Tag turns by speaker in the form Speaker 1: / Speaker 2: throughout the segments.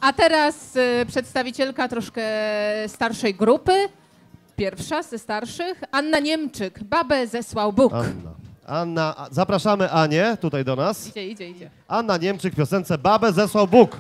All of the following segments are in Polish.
Speaker 1: A teraz przedstawicielka troszkę starszej grupy, pierwsza ze starszych, Anna Niemczyk, Babę zesłał Bóg.
Speaker 2: Anna, zapraszamy Anię tutaj do nas.
Speaker 1: Idzie.
Speaker 2: Anna Niemczyk w piosence Babę zesłał Bóg.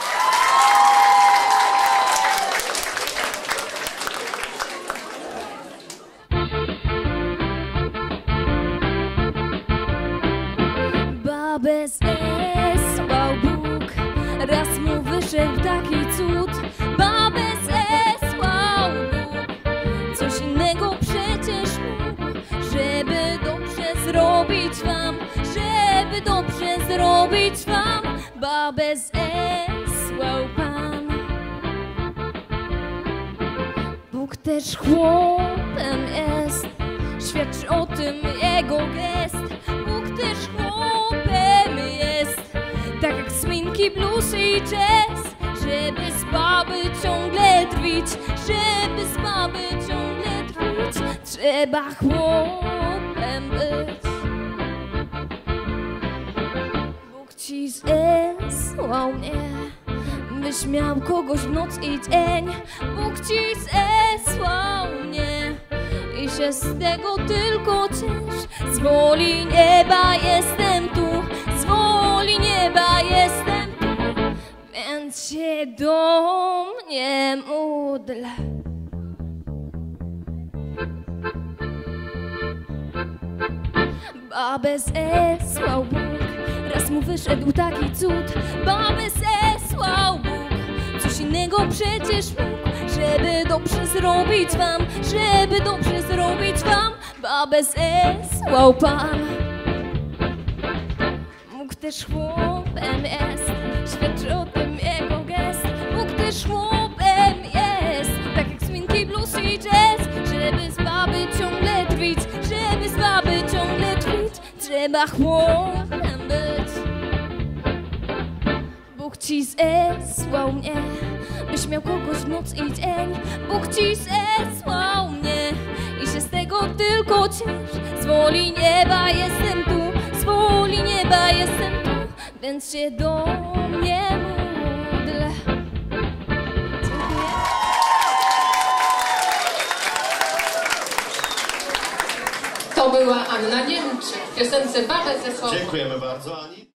Speaker 3: Babę zesłał Bóg, raz mu wyszedł taki cud. Babę zesłał Bóg, coś innego przecież mógł, żeby dobrze zrobić wam, żeby dobrze zrobić wam. Babę zesłał Pan. Bóg też chłopem jest, świadczy o tym jego gest. Bóg też chłopem jest, tak jak swinki, blues i jazz. Żeby z baby ciągle drwić, żeby z baby ciągle drwić, trzeba chłopem być. Bóg ci zesłał mnie, byś miał kogoś w noc i dzień. Bóg ci zesłał mnie i się z tego tylko ciesz. Z woli nieba jestem tu, z woli nieba jestem tu, więc się do mnie módl. Babę zesłał Bóg, raz mu wyszedł taki cud. Babę zesłał Bóg, coś innego przecież mógł, żeby dobrze zrobić wam, żeby dobrze zrobić wam. Babę zesłał Pan. Bóg też chłopem jest, świadczy o tym jego gest. Bóg też chłopem jest, tak jak swinki, blues i jazz. Żeby z baby ciągle drwić, żeby z baby ciągle drwić, trzeba chłopem być. Bóg ci zesłał mnie, byś miał kogoś w noc i dzień. Bóg ci zesłał mnie i się z tego tylko ciesz. Z woli nieba jestem tu, z woli nieba jestem tu, więc się do mnie módl. Dziękuję.
Speaker 1: To była Anna Niemczyk w piosence Babę zesłał Bóg.
Speaker 2: Dziękujemy bardzo, Ani.